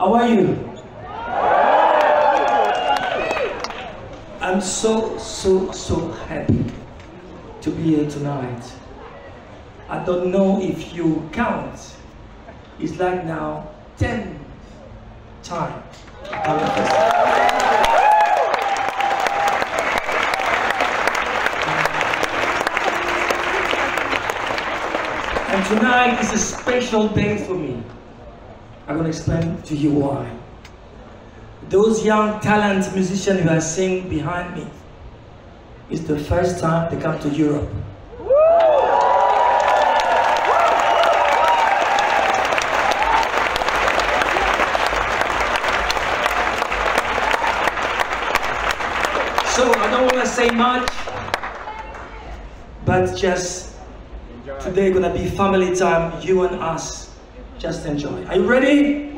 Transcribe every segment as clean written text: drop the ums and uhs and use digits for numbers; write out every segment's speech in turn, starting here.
How are you? I'm so happy to be here tonight. I don't know if you count. It's like now 10 times. And tonight is a special day for me. I'm going to explain to you why. Those young talent musicians who are singing behind me, it's the first time they come to Europe. So I don't want to say much, but just today gonna be family time, you and us. Just enjoy. Are you ready?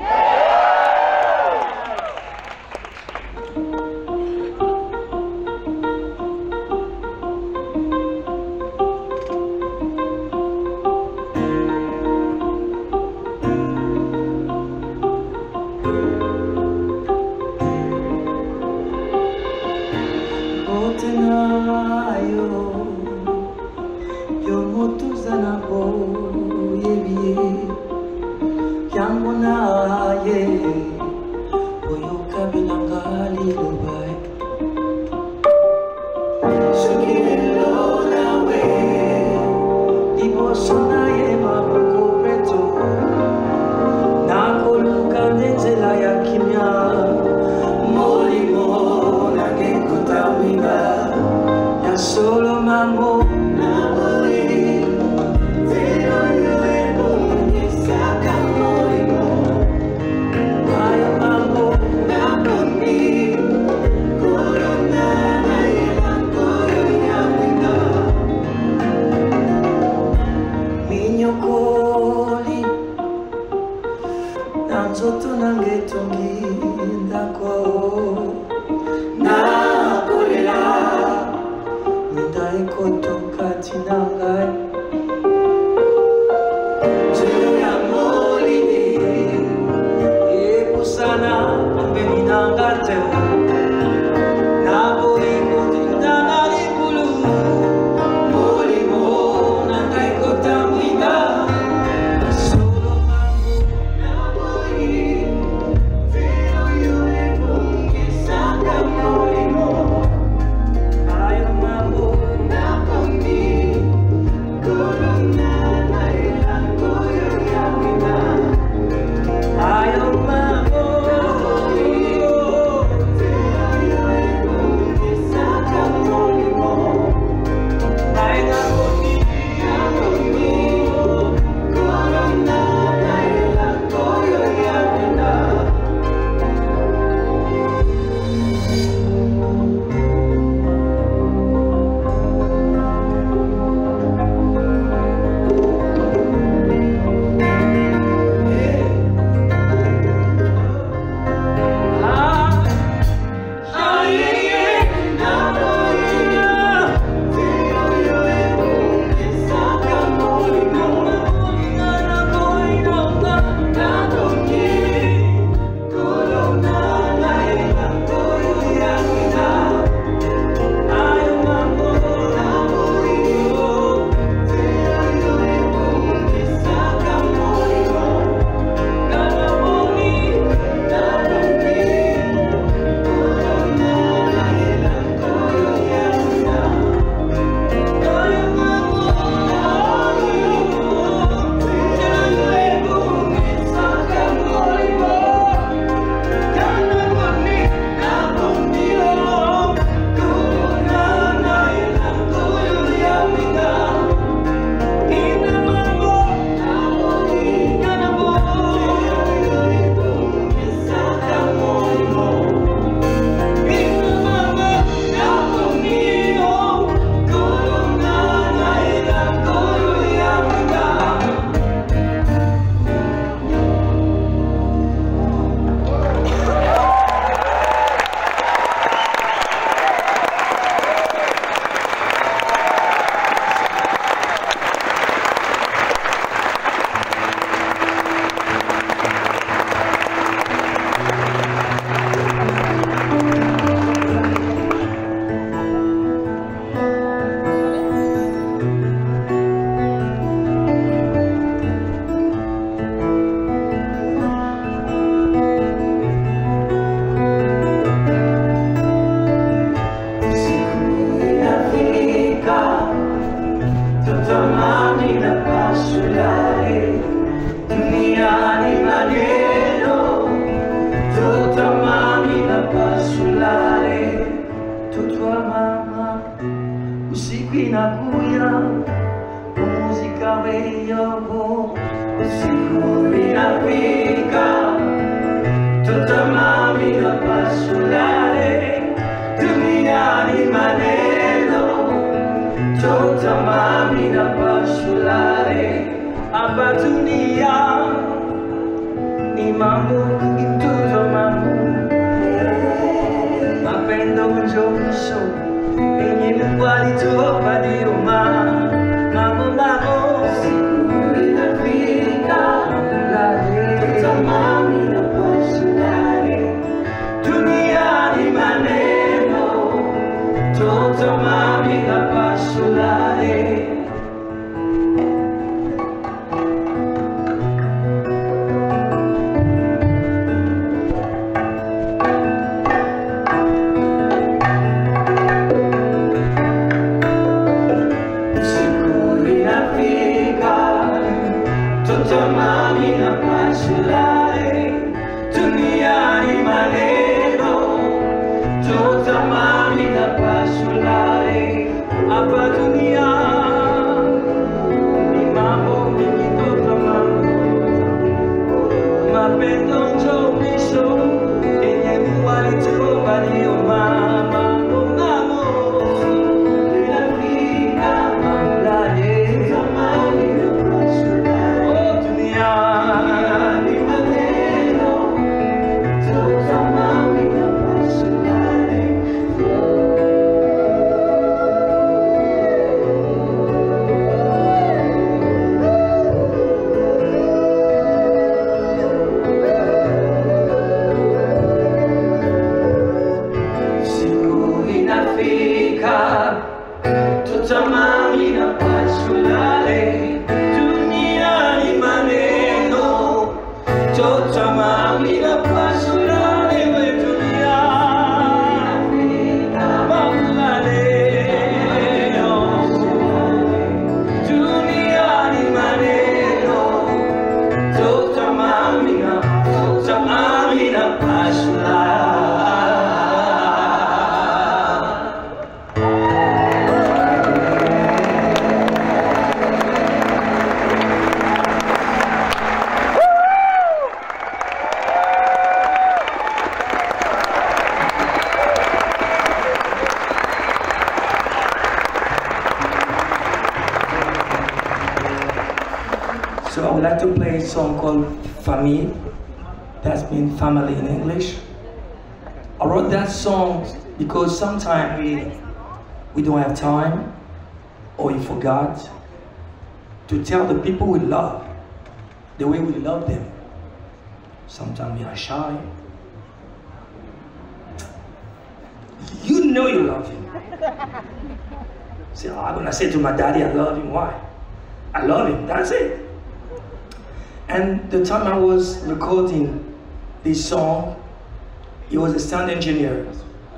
inakuya, muzika weyobo, usiku inafika, tutamami na pasulale, duniani maneno, tutamami na pasulale, hapa dunia ni mambo mtoto mambo, mapendo njomisho enye mkwali tuopa dioma, mambo mambo siku inafika, tutamami na pasulale, duniani maneno, tutamami na pasulale. Tutamami na pasulale, duniani maneno, tutamami na pasulale, hapa dunia ni mambo mingi, tutamami mapendo njomisho enye mwali tuomba ndio mama mama inafika mamulale, tutamami na tutamami na pasulale, duniani maneno, tutamami na pasulale, dunia mamulale, duniani maneno, tutamami na pasulale. So I would like to play a song called Famille. That's means family in English. I wrote that song because sometimes we don't have time, or we forgot to tell the people we love the way we love them. Sometimes we are shy. You know you love him. Say, oh, I'm gonna say to my daddy I love him. Why? I love him, that's it. And the time I was recording this song, he was a sound engineer.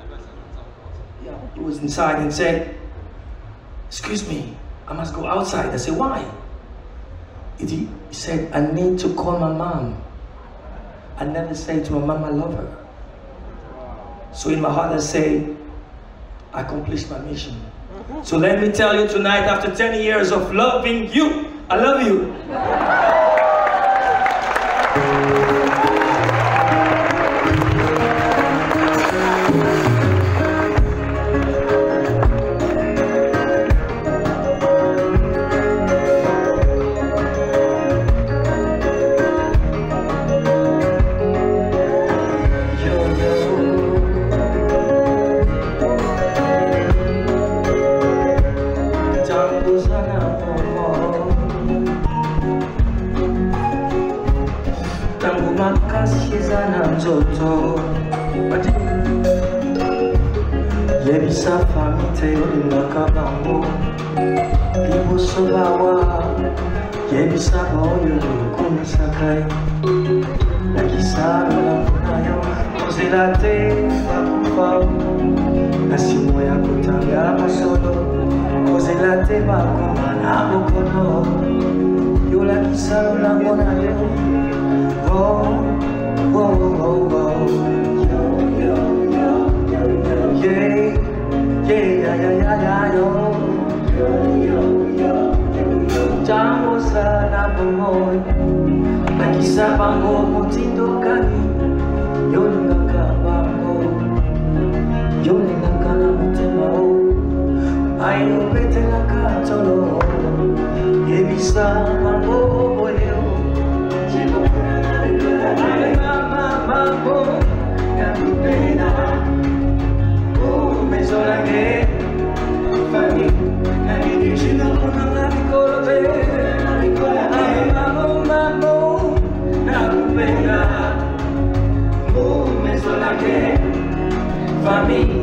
He was inside and said, excuse me, I must go outside. I said, why? He said, I need to call my mom. I never say to my mom I love her. So in my heart I say, I accomplished my mission. So let me tell you tonight, after 10 years of loving you, I love you. Yebisa famite yolinaka bango liboso bawa yebisa boyo yokomisakai nakisa na yo kozela te bakufa nasimo ya kotanga masolo kozela te bakoma na bokono yolakisa lolango na yo oh, oh, oh, oh. Yeah, yeah, yeah, yeah, yeah, yeah, yeah. famille,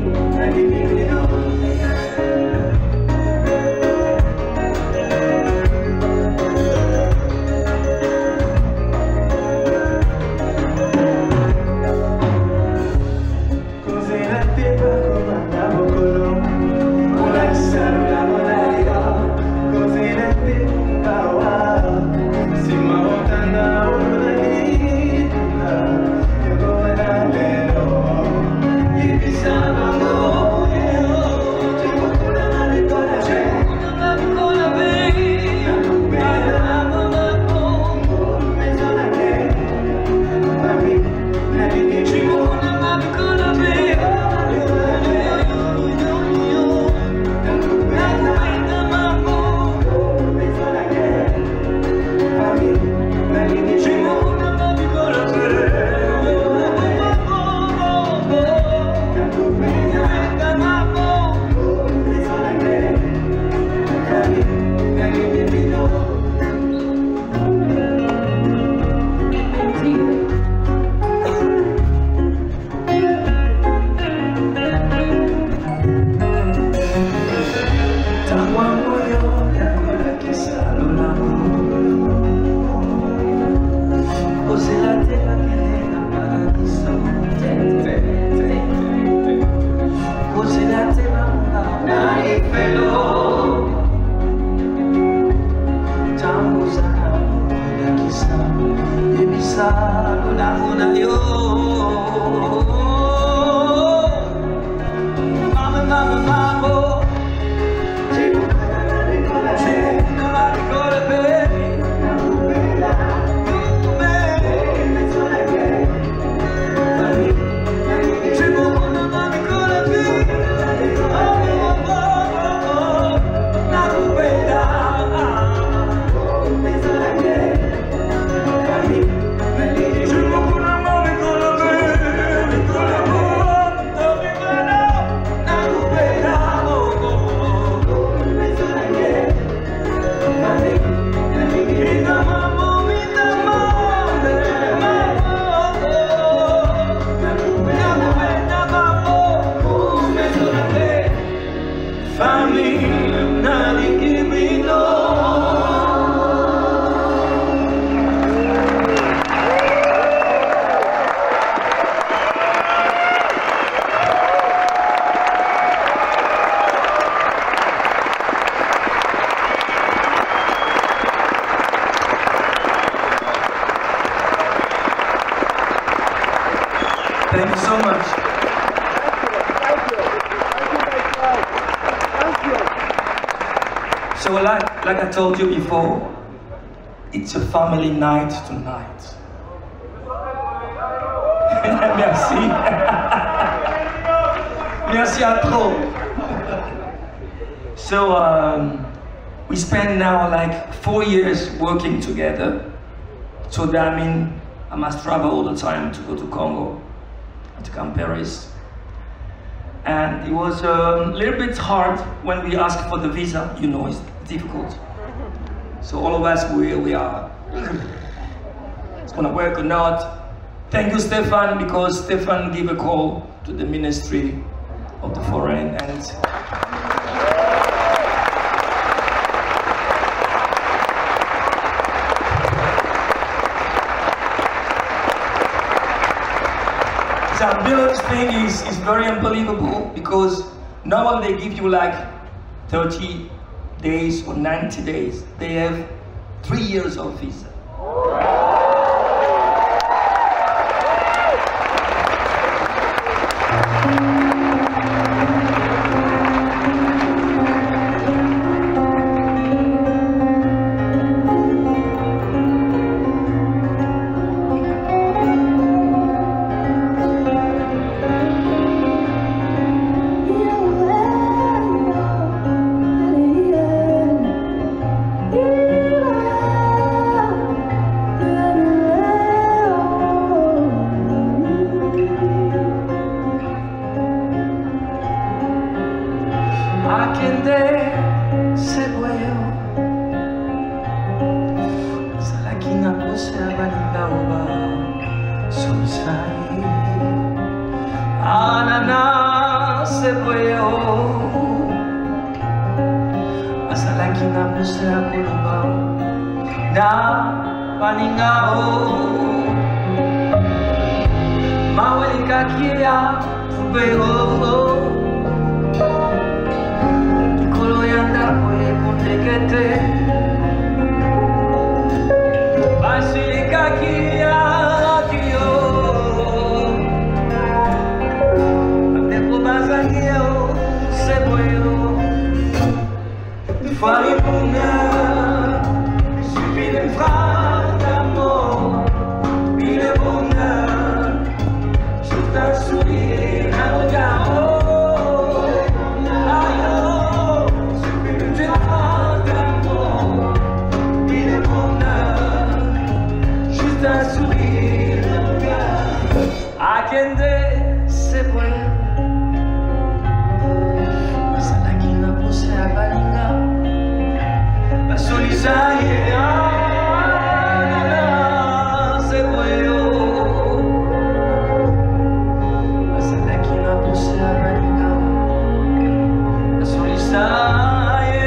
Thank you so much. So like I told you before, it's a family night tonight. Merci. Merci à trop. So we spent now like 4 years working together. So that means I must travel all the time to go to Congo, to Camp Paris. And it was a little bit hard when we asked for the visa, you know, it's difficult. So all of us, we are, it's gonna work or not. Thank you, Stefan, because Stefan gave a call to the Ministry of the Foreign and Zambila's thing is very unbelievable because normally they give you like 30 days or 90 days. They have 3 years of visa. Anana puse a koloba na paningao mawalika kia ubeo kolo yanda kwe kondekete basilika kia kio adepo bazangio seboyo Fallait bonheur, il suffit d'une phrase d'amour, puis le bonheur, juste un sourire, un regard, oh, il suffit d'une phrase d'amour, puis le bonheur, juste un sourire, un regard. Akende, c'est bon. Salakina poussé à Balinga. Solisaye, se voyo. Asalakina puse a Balinga. Solisaye,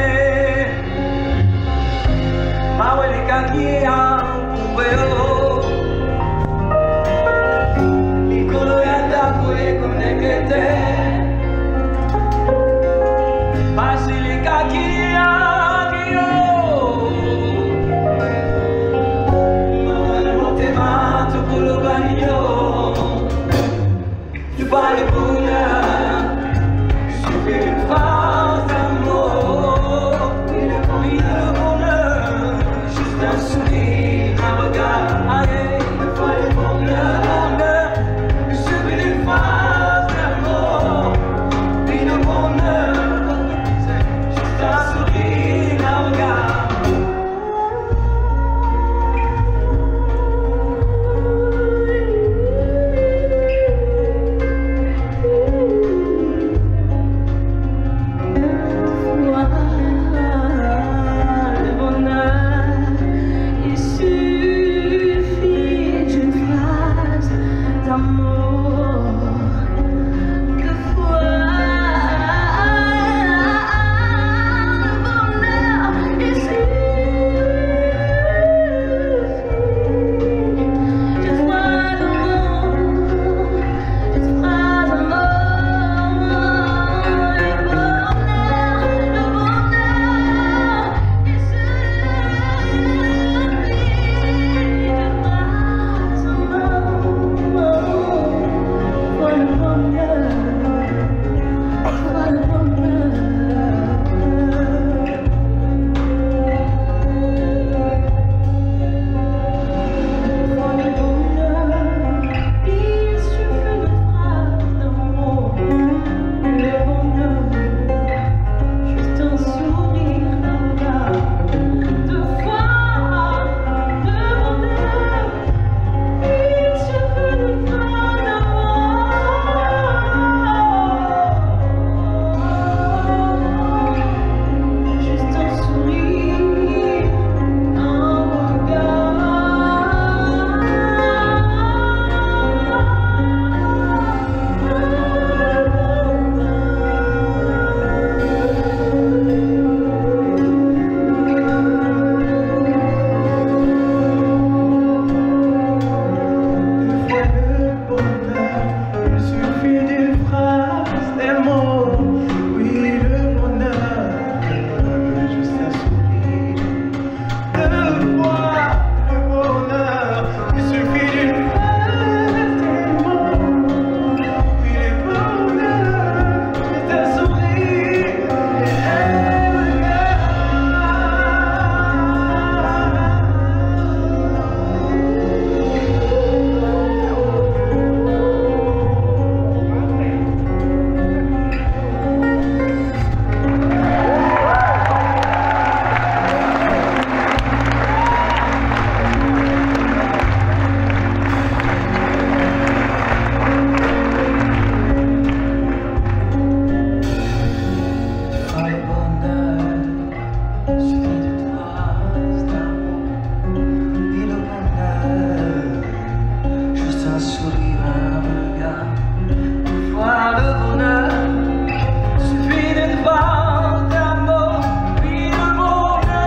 mawelika kia ubeo. Mikolo yanda kwe kondekete. Basilika kia. Pas le bonheur, il suffit d'une phrase d'amour. Oui, le bonheur, juste un sourire, un regard. Pas le bonheur, il suffit d'une phrase d'amour. Oui, le bonheur, juste un sourire, un regard. Suffit d'une phrase d'amour, puis le bonheur.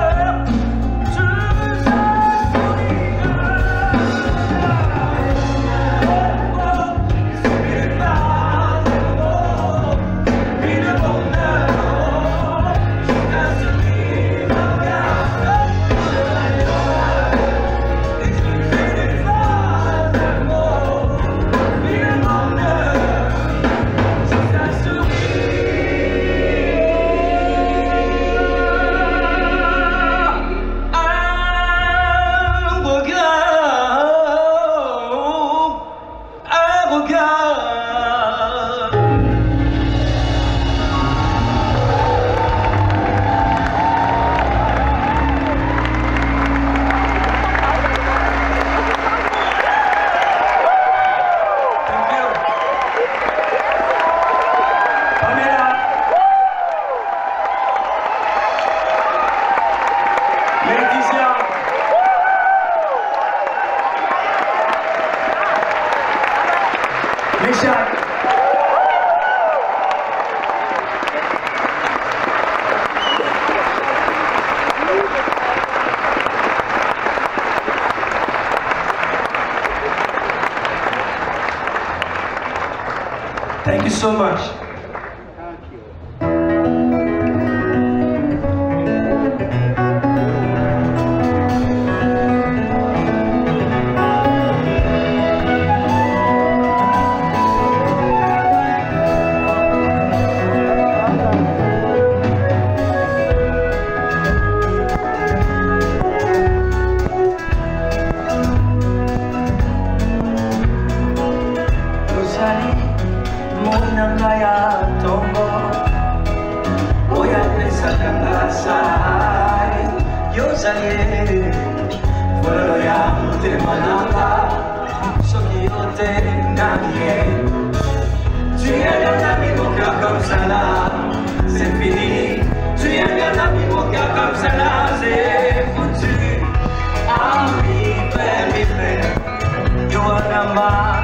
Thank you so much. Kaya tongo Oya pesa kangasai Yosanye Folo ya mute manaka Soki yote nanye Tu es un ami mon cœur comme ça là C'est fini Tu es un ami mon cœur comme ça là C'est foutu Ami, baby, baby You are the man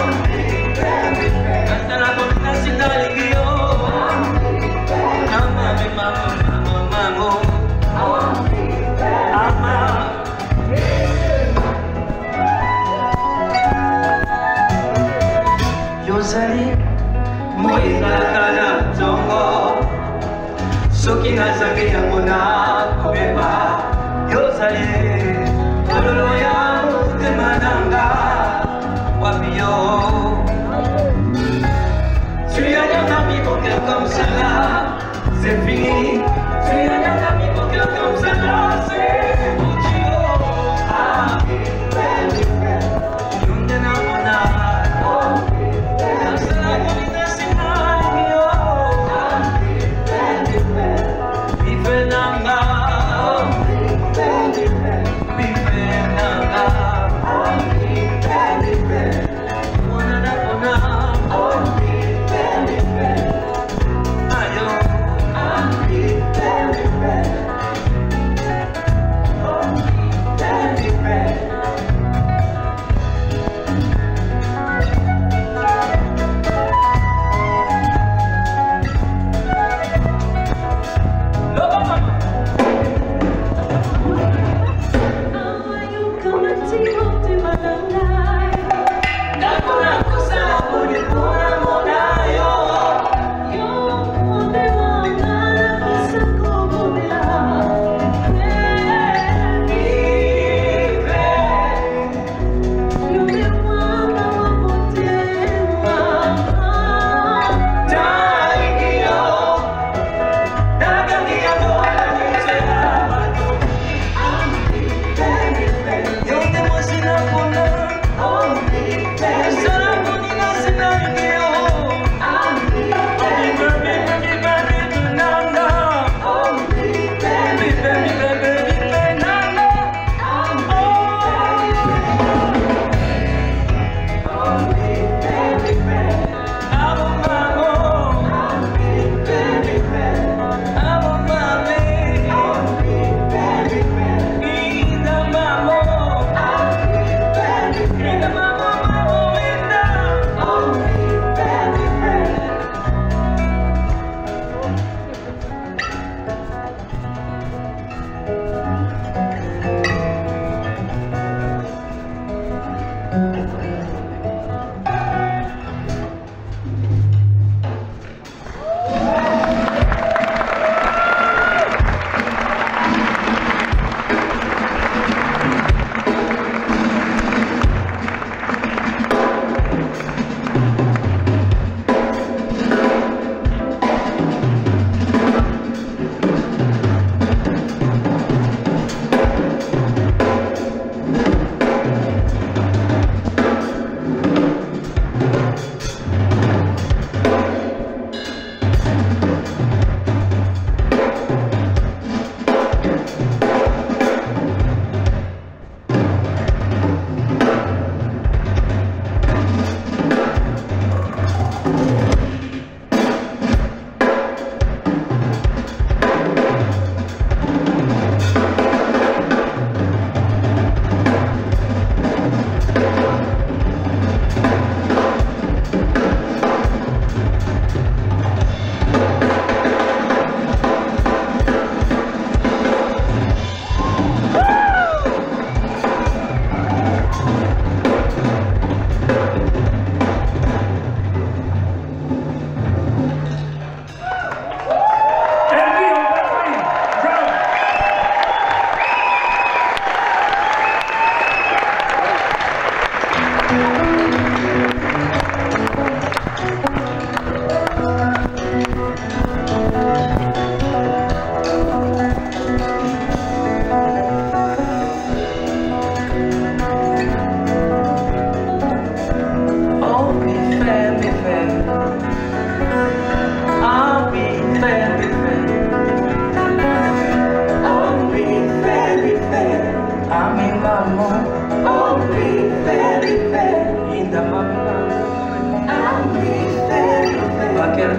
Yozali moyinga kana tongo soki nazangi yango na kobeba Yozali kololo ya motema nanga wapi yo Tu es un ami mon cœur comme ça là C'est fini Tu es un ami mon cœur comme ça là C'est foutu Ami, baby, baby Yunde na mona Ami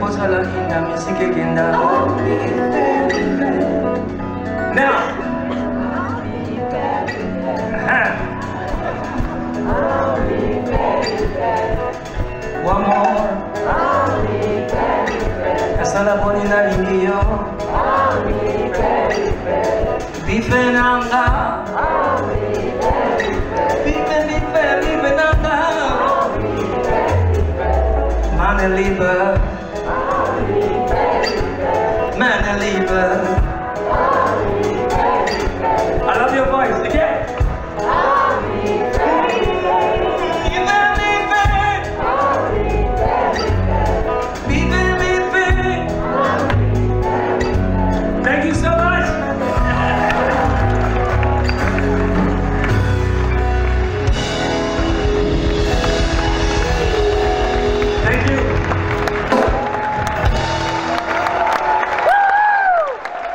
kozala inda music egenda. Now. One more. Kasala boni na lingiyo. Bife nanga. Bife nanga. Mane liebe. Mane liebe. I love your voice. Again. Thank you so much. Thank you.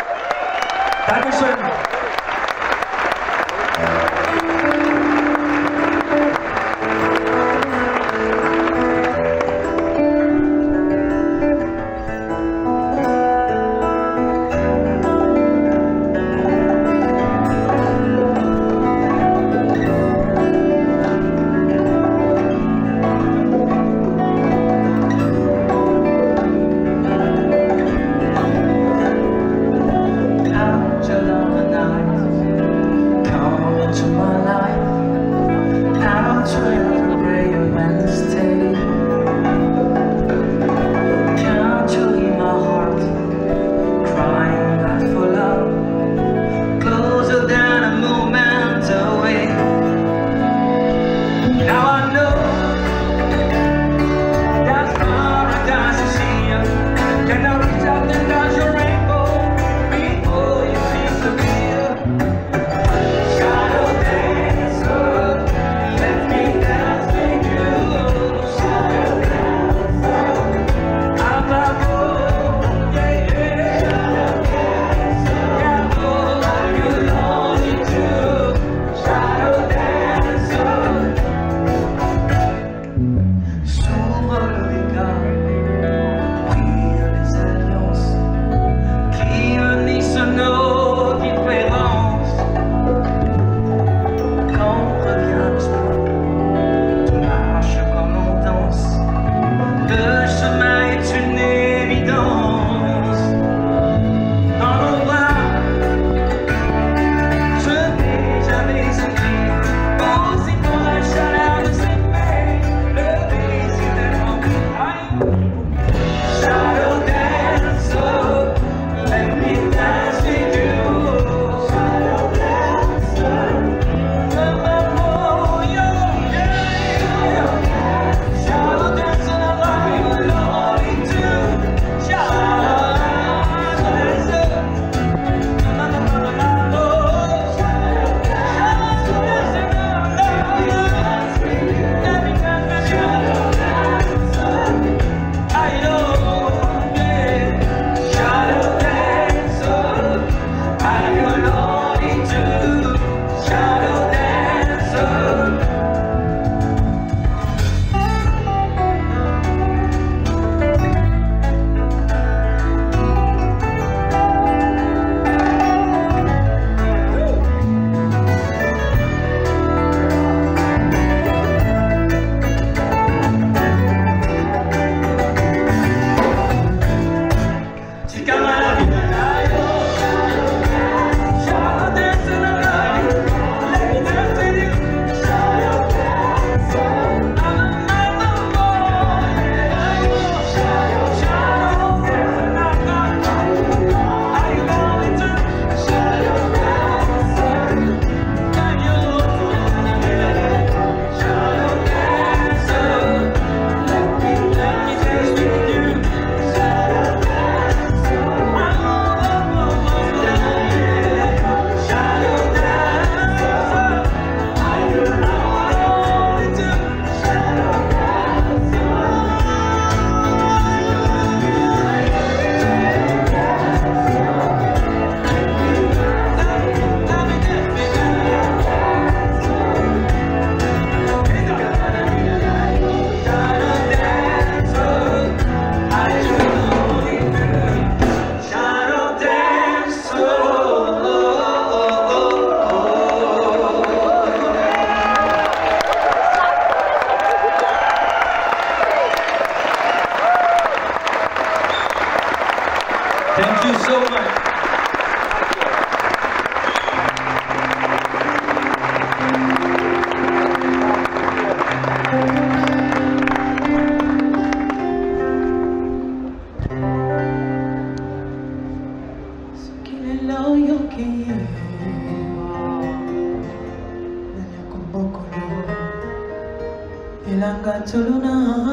tuluna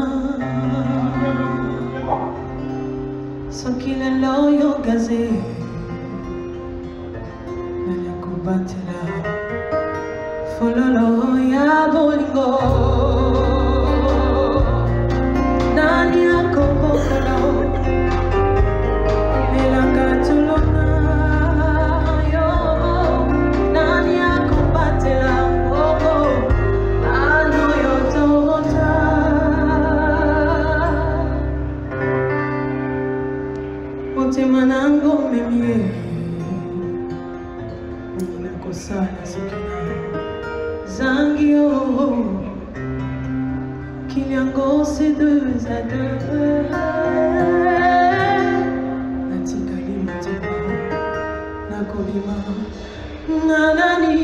Sokile loyo gaze Nanya kubatela Fololo ya bolingo Nanya kopokolo Melanga tuluna yo Nanya kubatela Ano yo tobota Manango memie Nina kosala sikina Zangio Kinyango c'est deux à deux Natika limatima Nakobima Nanani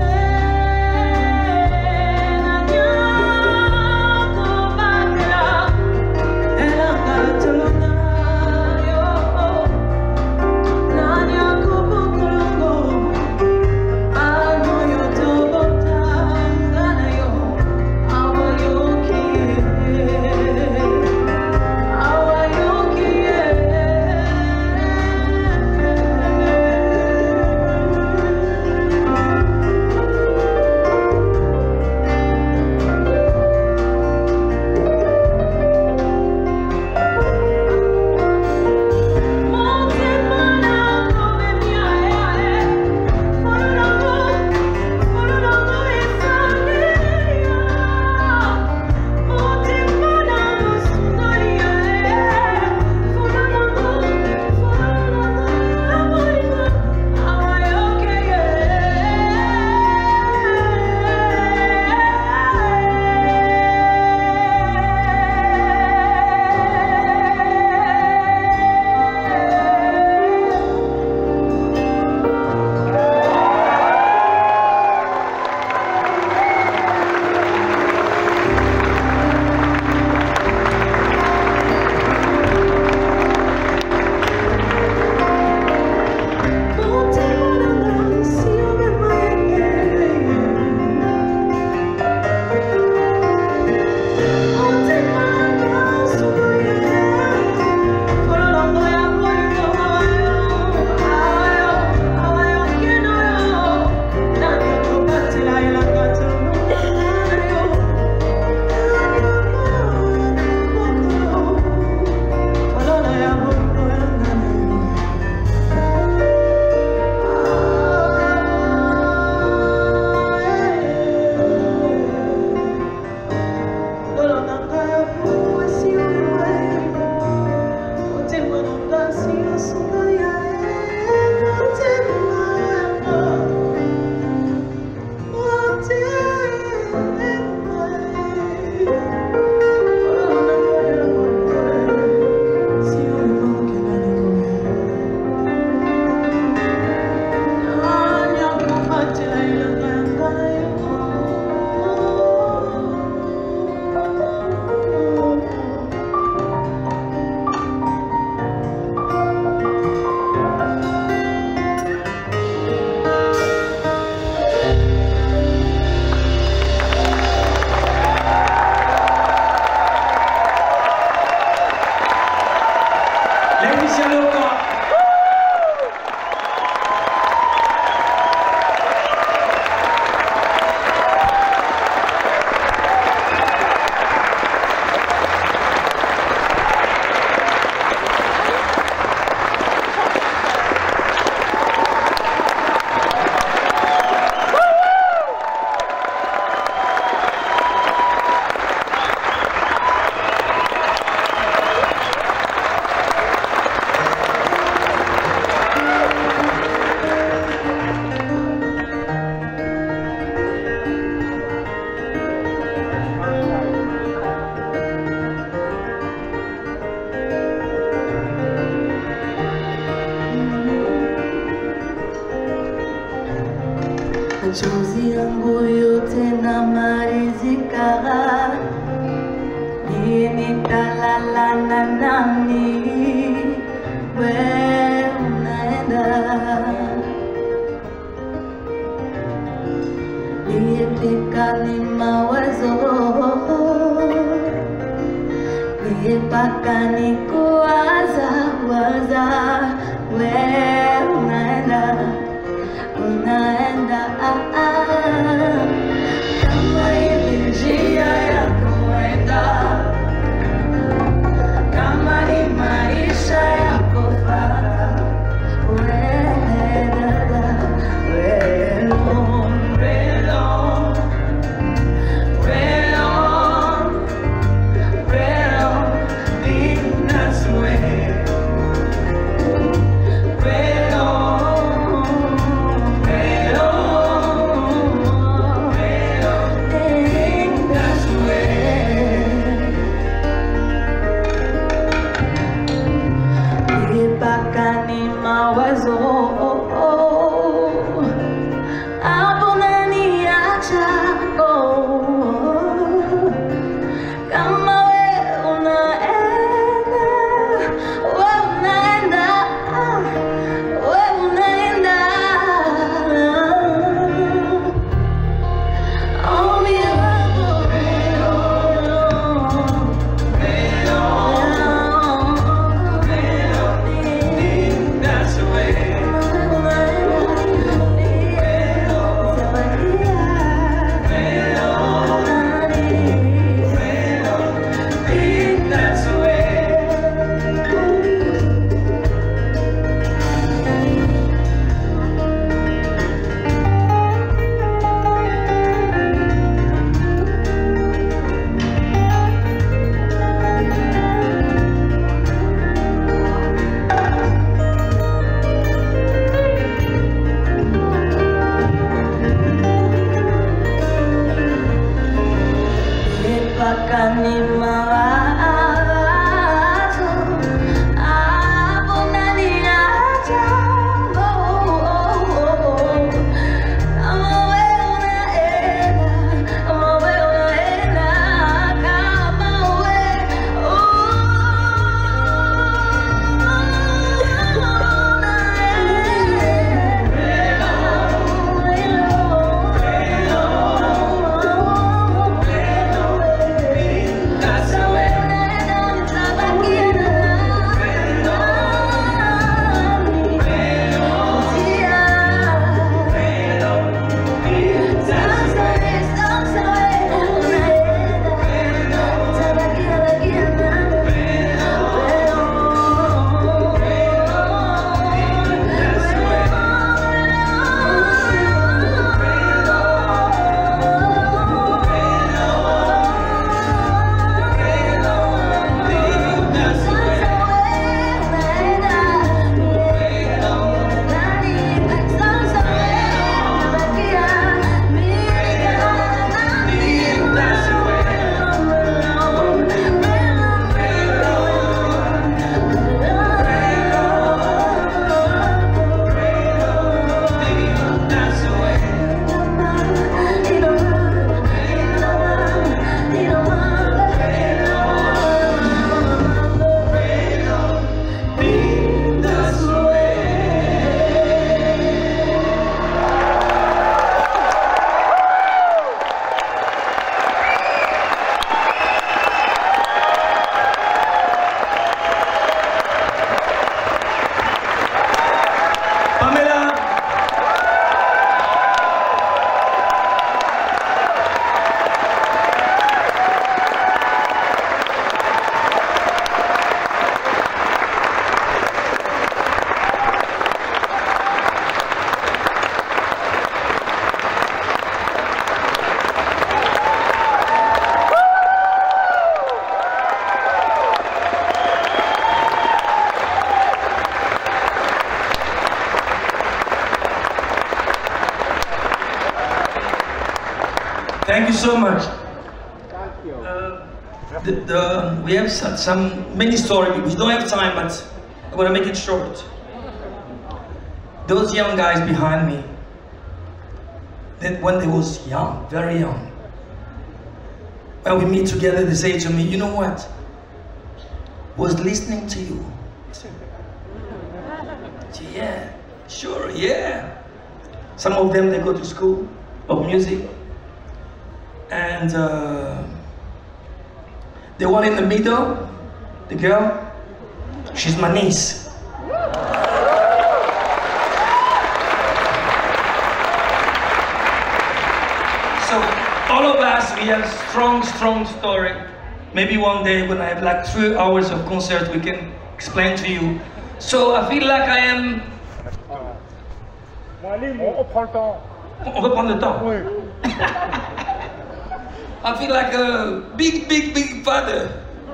Machozi yangu yote na marizika, niye nitalala na nani? Wewe unaenda, niye pika ni mawazo mpaka nikuwaza we unaenda kama hivi njia ya kuenda, kama ni maisha ya kufuata, Thank you so much. Thank you. We have many stories. We don't have time, but I'm going to make it short. Those young guys behind me, when they was young, very young, when we meet together, they say to me, you know what? Was listening to you. Yeah, sure, yeah. Some of them, they go to school of music. And the one in the middle, The girl, she's my niece. So all of us, we have strong story. Maybe one day when I have like 3 hours of concert, we can explain to you. So I feel like I am... On prend le temps. On va prendre le temps. Oui. I feel like a big father.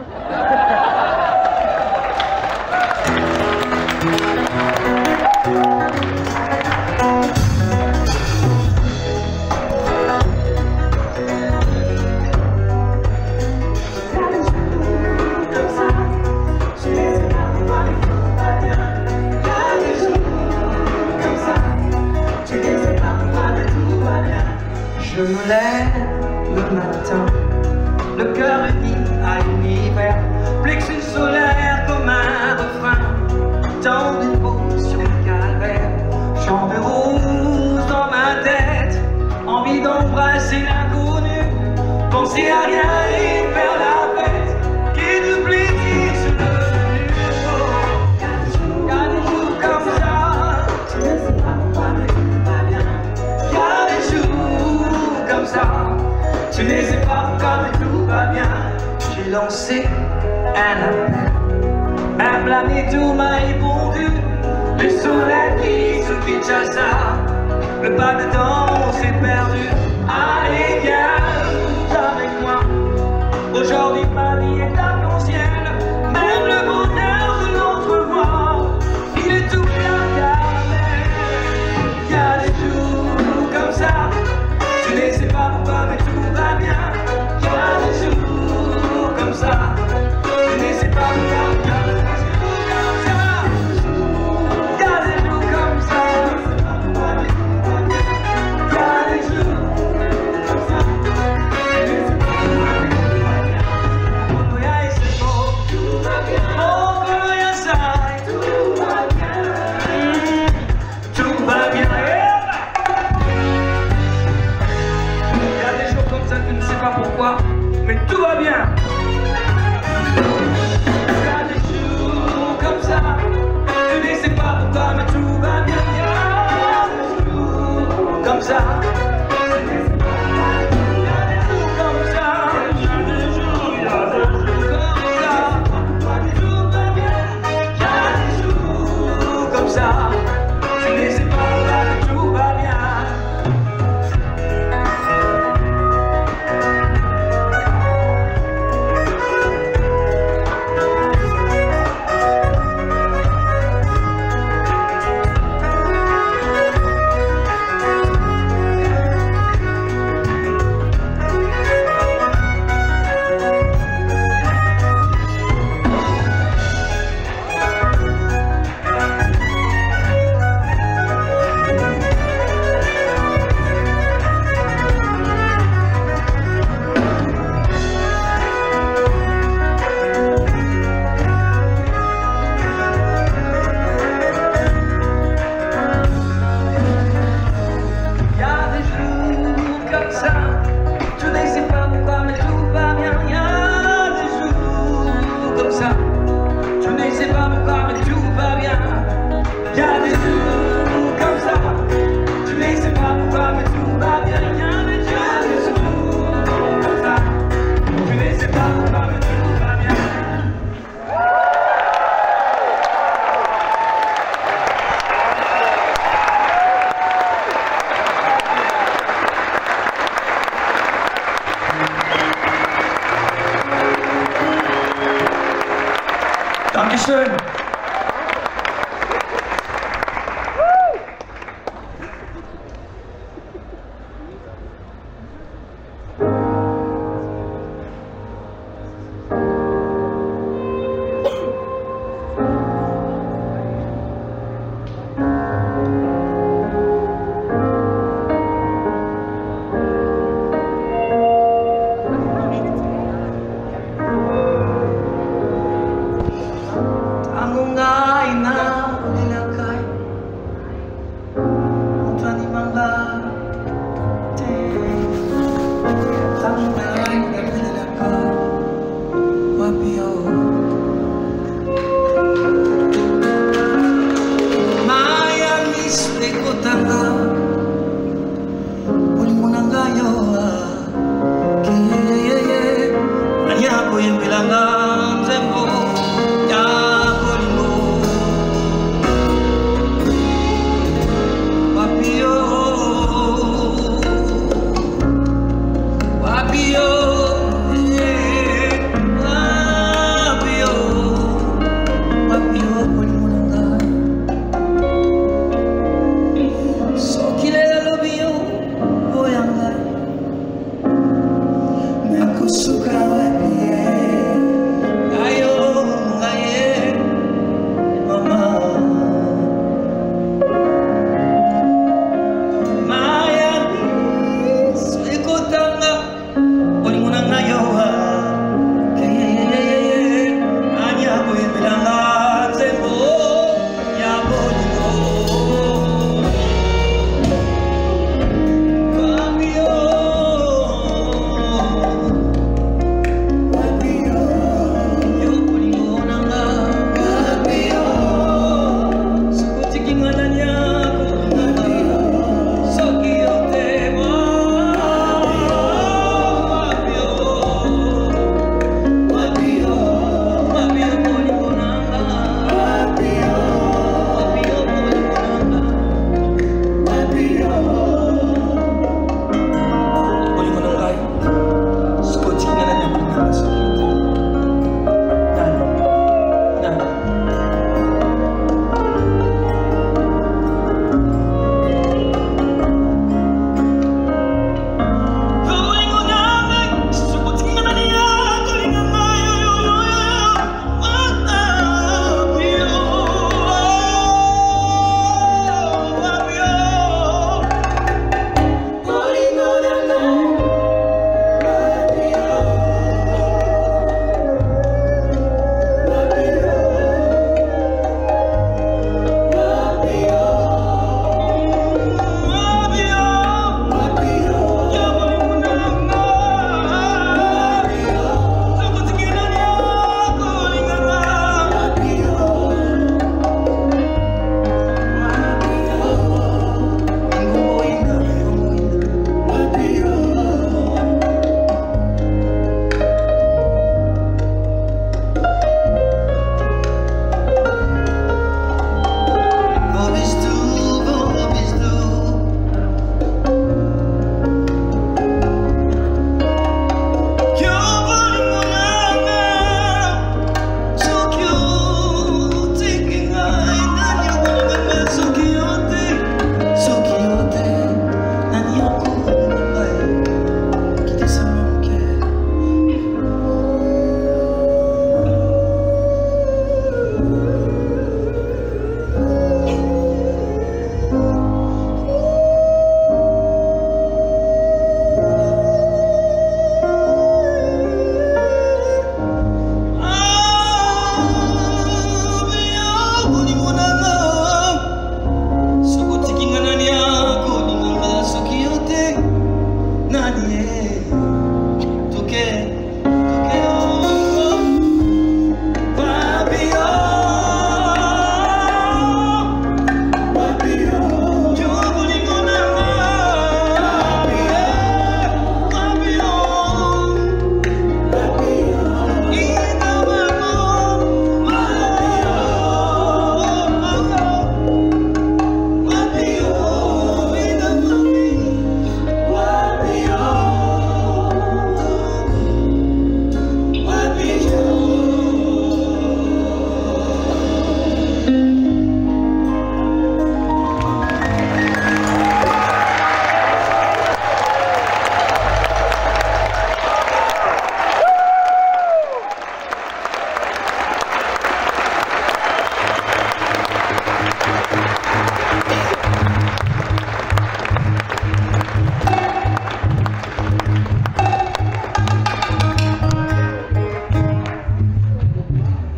Je me lève le matin, le cœur uni à l'univers, plexus solaire comme un refrain, tant de beau sur le calvaire, chant de rose dans ma tête, envie d'embrasser l'inconnu, penser à rien et faire la fête, qui de plaisir sur le numéro. Il y a des jours comme ça, tu ne sais pas pourquoi mais tout va bien. Il y a des jours comme ça, tu ne sais pas pourquoi mais tout va bien. J'ai lancé un appel, ma planète tout m'a répondu. Le soleil qui se Kinshasa, le pas de danse est perdu. Allez viens avec moi, aujourd'hui ma vie est arc-en-ciel, même le bonheur de notre voix, il est tout bien carré. Il y a des jours comme ça, tu ne sais pas pourquoi mais tout va bien. Il y a des jours comme ça, tu ne sais pas pourquoi mais il y a des jours comme ça. Il y a des jours comme ça, il y a des jours comme ça. Tout va bien. Il y a des jours comme ça, tu ne sais pas pourquoi, mais tout va bien. Il y a des jours comme ça, tu ne sais pas pourquoi, mais tout va bien. Il y a des jours comme ça, tu ne sais pas pourquoi, mais tout va bien. Il y a des jours comme ça, il y a des jours comme ça, tout va bien. Il y a des jours comme ça, tu ne sais pas pourquoi, mais tout va bien. Dankeschön. Wapi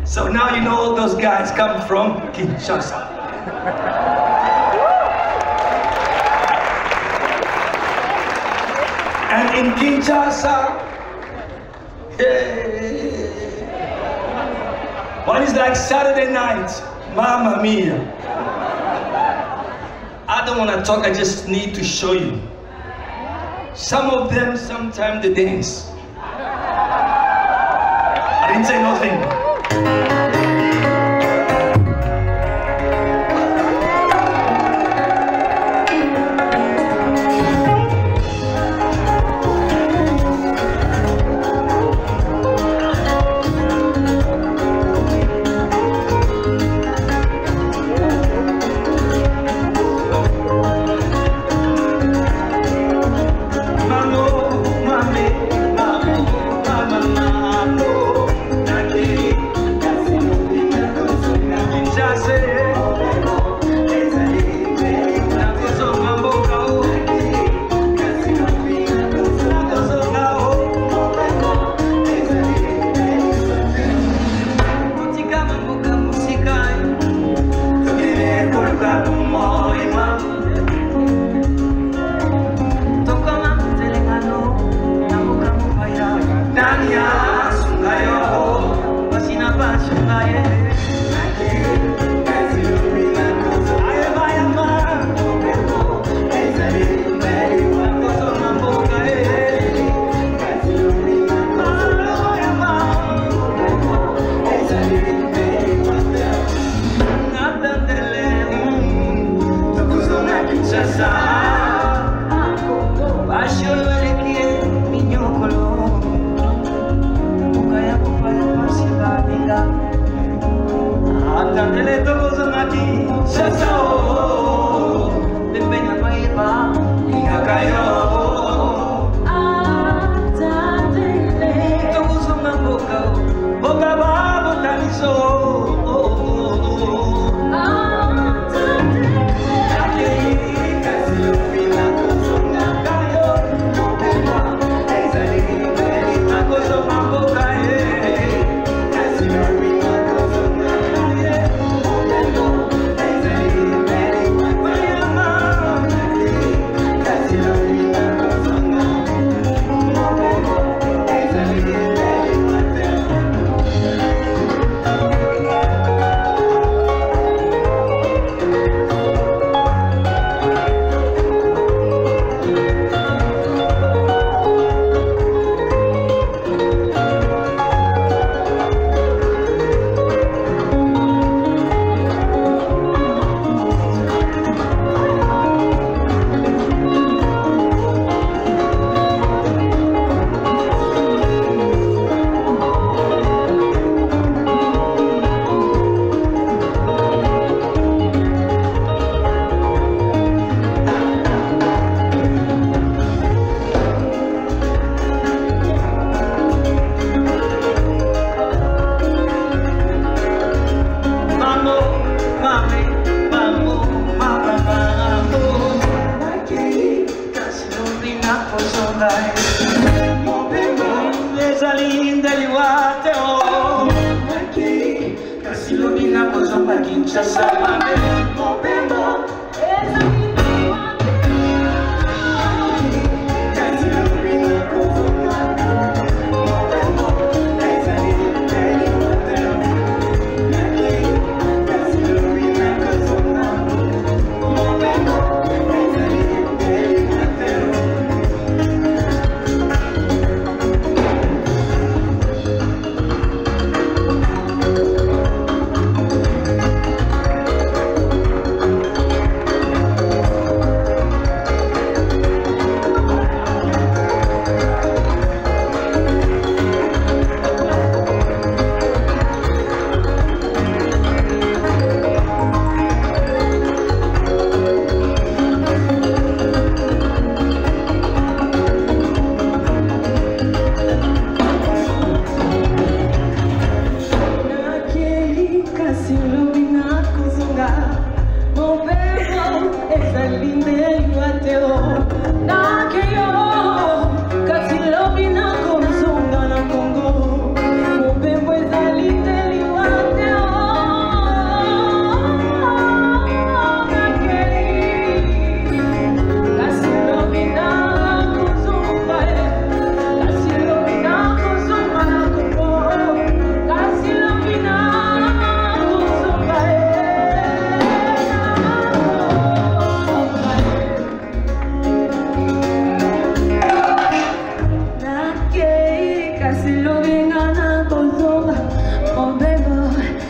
So now you know all those guys come from Kinshasa. And in Kinshasa, hey, one is like Saturday night, Mamma Mia. I don't want to talk, I just need to show you. Some of them, sometimes they dance. I didn't say nothing.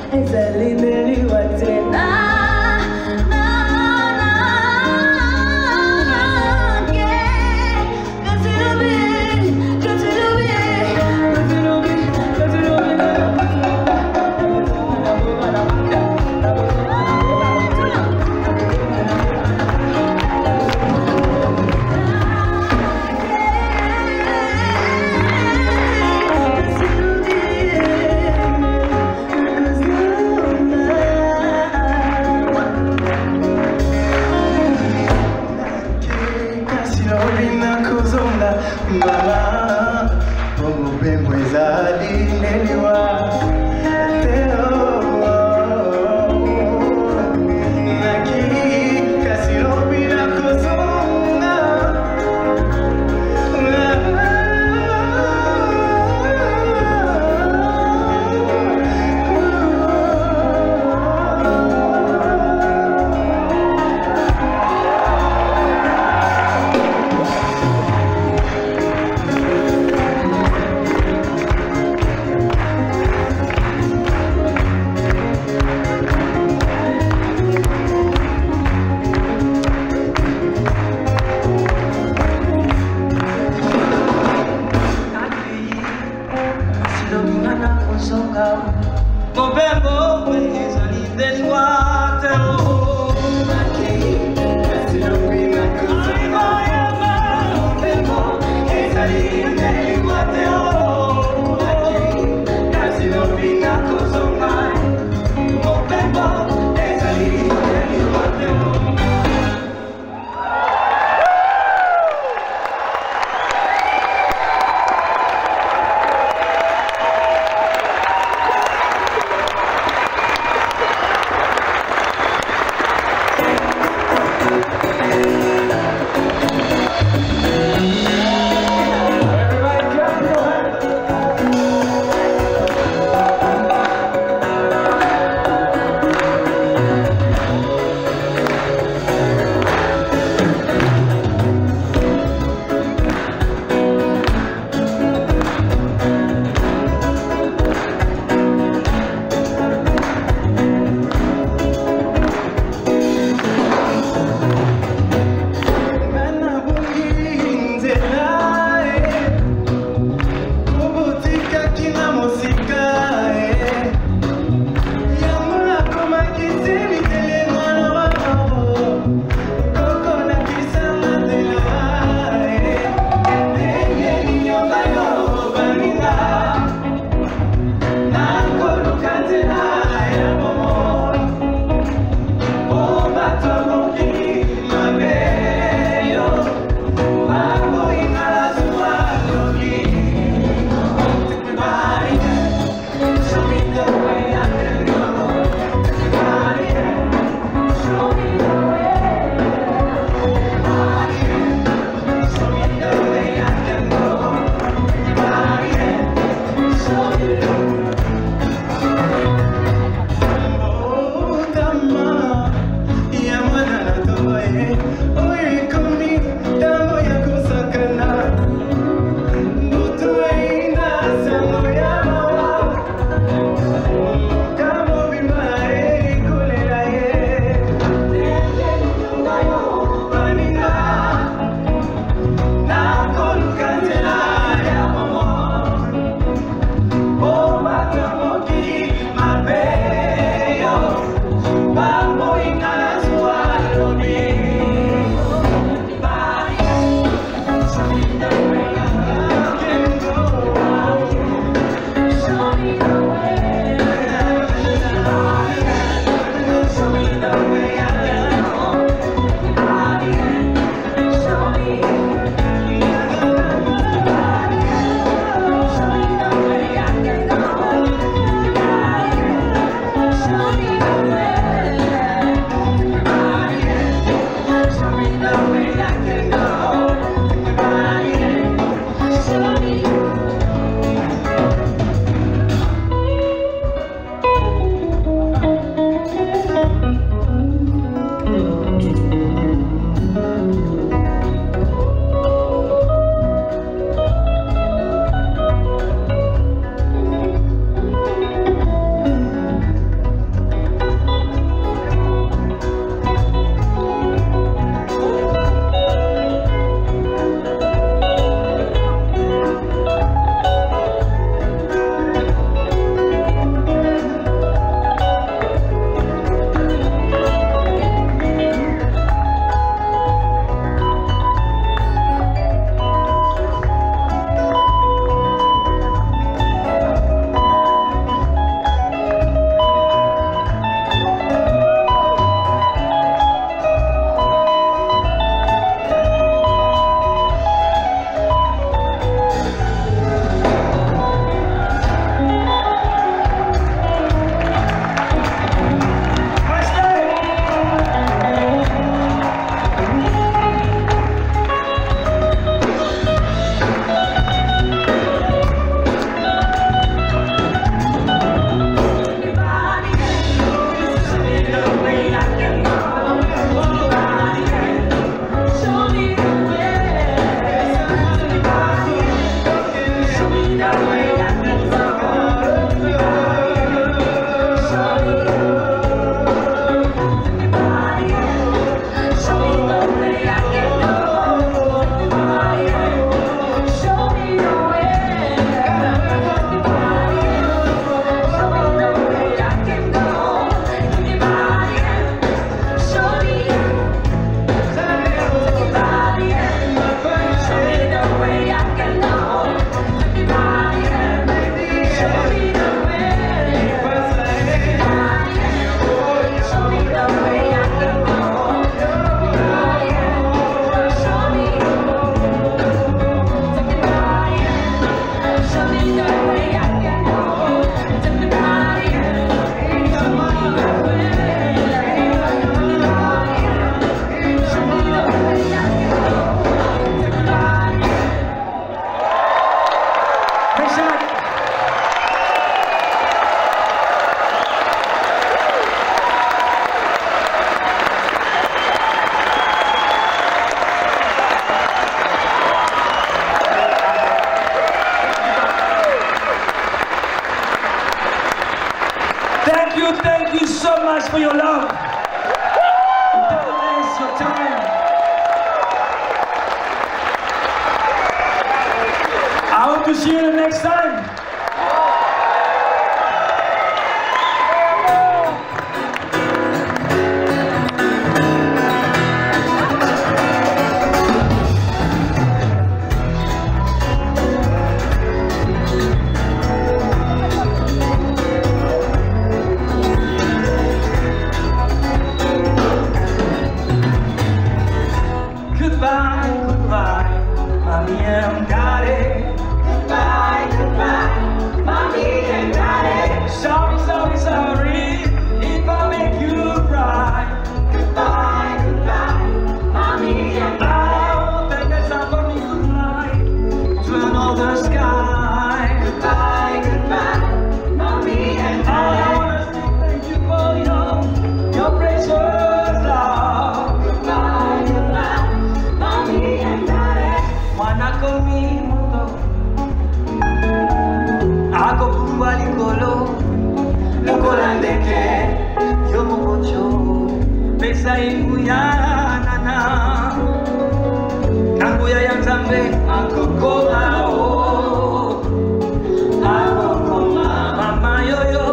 ezalibeliwa tena. Mama, como bem ali neliwa teo naki kasirobi na kozonga Mobembo, ezalibeliwa tena. Thank you so much for your love. Your time. I hope to see you the next time. Goodbye, mommy and daddy. Goodbye, mommy and daddy. Sorry, if I make you cry. Goodbye, mommy and daddy. Oh, then it's time for me to fly to another sky. Goodbye, mommy and daddy. I wanna say thank you for your precious love. Goodbye, mommy and daddy. Wanna call me moto. Ako kuwa Lokola ndeke yo mokocho. Pesa inguya nana. Nanguya ya Nzambe akokoma o. Akokoma mama yoyo.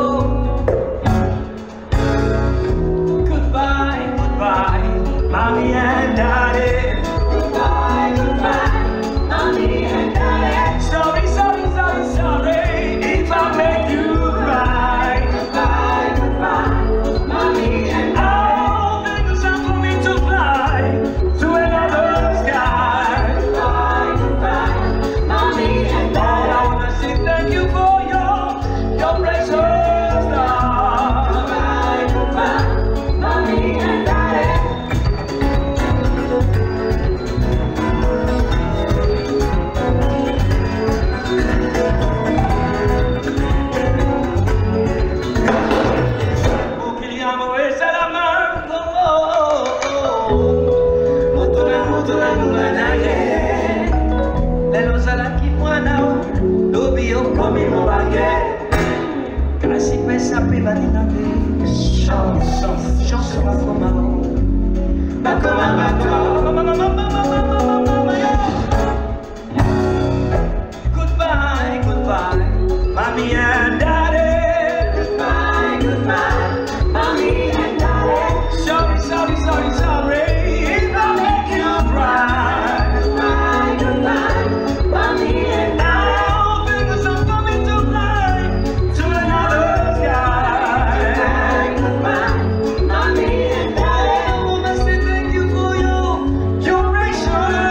Goodbye, mommy and daddy. Goodbye, mommy and daddy. Sorry, if I make you cry. Goodbye, mommy and daddy. Oh, then it's time for me to fly to another sky. Goodbye, mommy and daddy. Oh, I wanna say thank you for your precious love. Goodbye, mommy and daddy. Kasi pesa pribadi nabe chanson bakoma Goodbye, mommy and daddy. Goodbye, mommy and daddy. Sorry, if I make you cry. Goodbye, mommy and daddy. Mommy and daddy. I wanna say thank you for your precious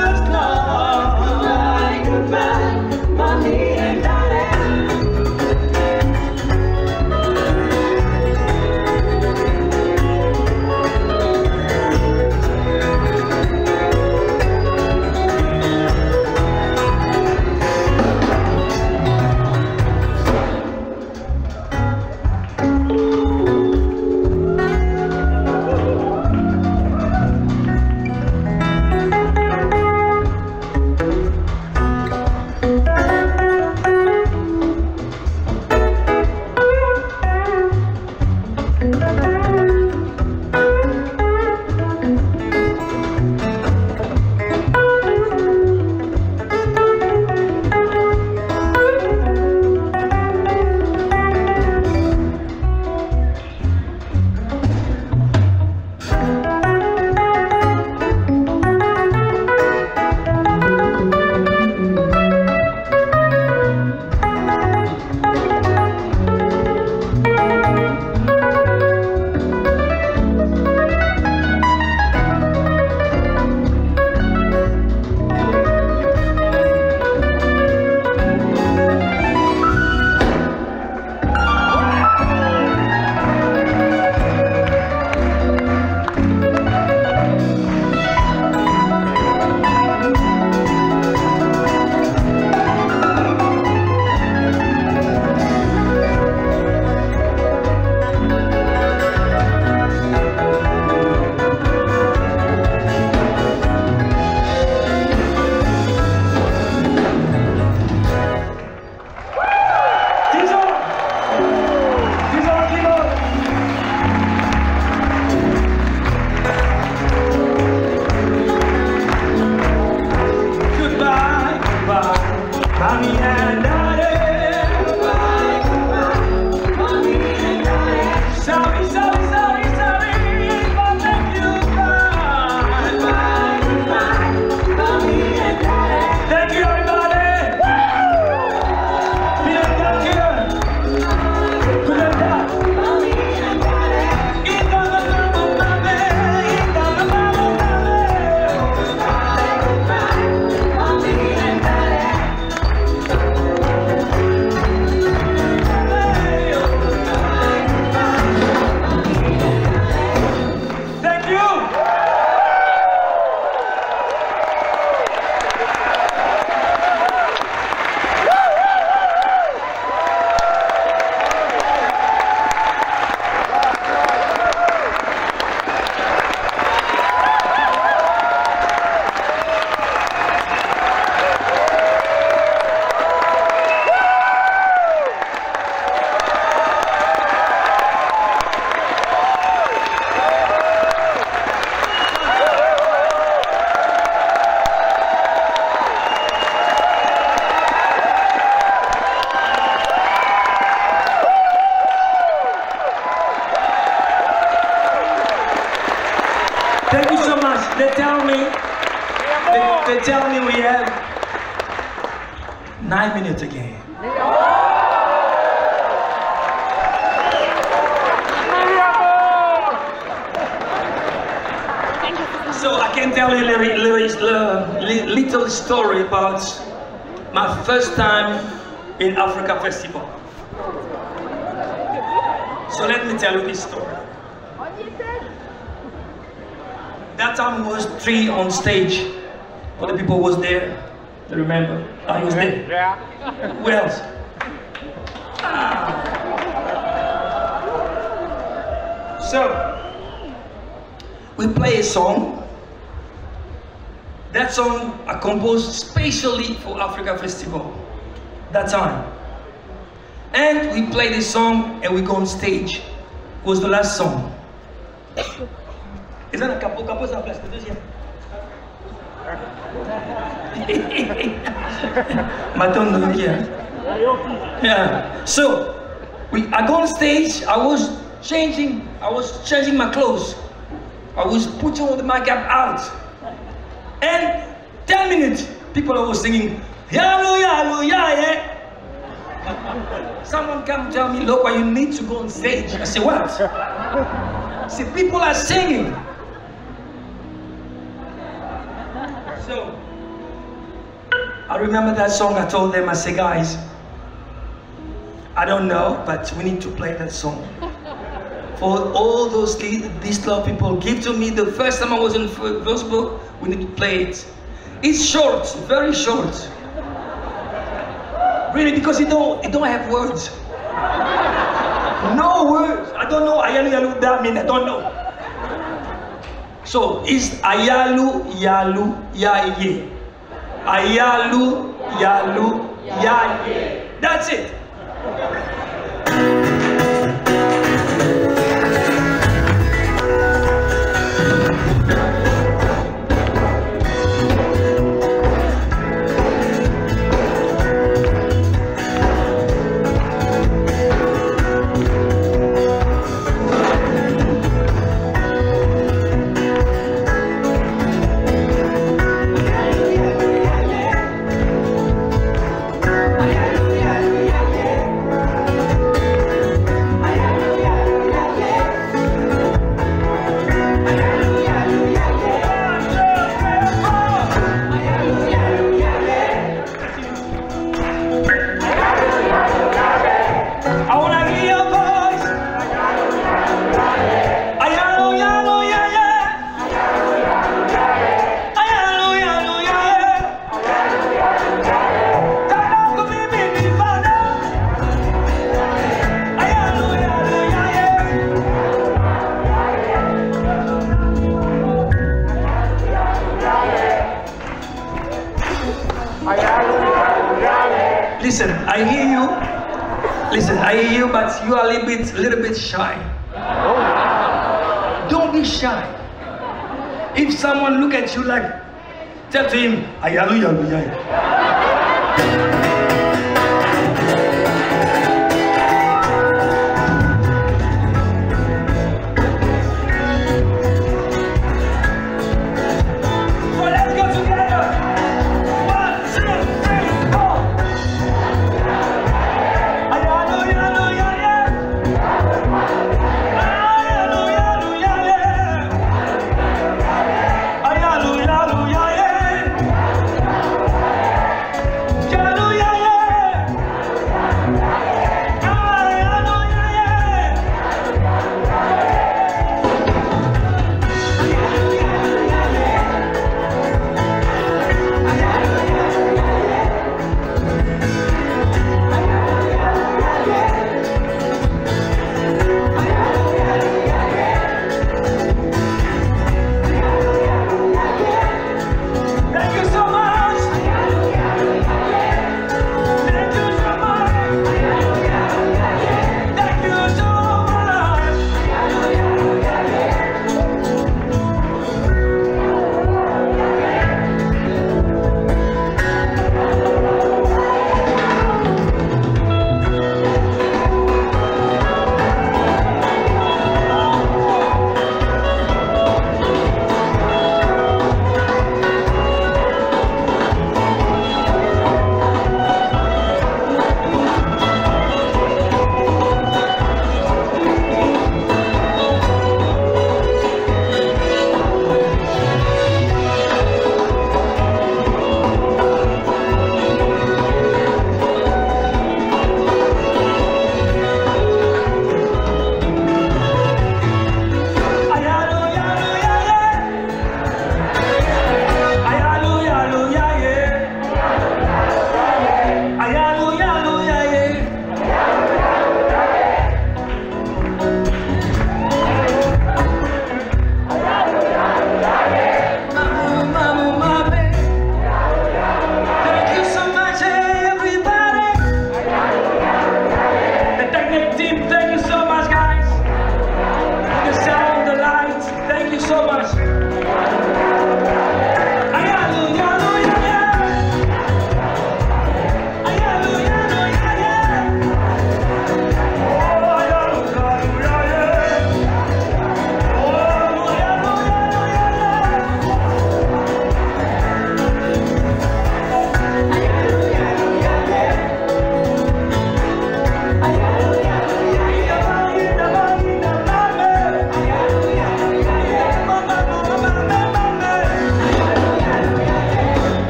Thank you so much. They tell me we have 9 minutes again. So I can tell you a little story about my first time in Africa Festival. So let me tell you this story. That time was 3 on stage. All the people was there. You remember? I was there. Yeah. Who else? So we play a song. That song I composed specially for Africa Festival that time. And we play this song and we go on stage. It was the last song. Is that a capo? Capo is la place, the deuxième. Yeah. So I go on stage. I was changing my clothes. I was putting all the makeup out. And 10 minutes, people were singing, Yalu, Yalu, yeah, yeah. Someone come tell me, look, you need to go on stage. I say, what? I say, people are singing. So, I remember that song. I told them, I said, guys, I don't know, but we need to play that song. For all those these love people give to me the first time I was in Facebook, we need to play it. It's short, very short. Really, because it don't have words. No words. I don't know Ayalu Yalu that mean, I don't know. So it's Ayalu Yalu Yaye. Ayalu Yalu Yaye. That's it. Listen, I hear you. Listen, I hear you, but you are a little bit shy. Don't be shy. If someone look at you like, tell to him, Ayalu Yalu Yalu.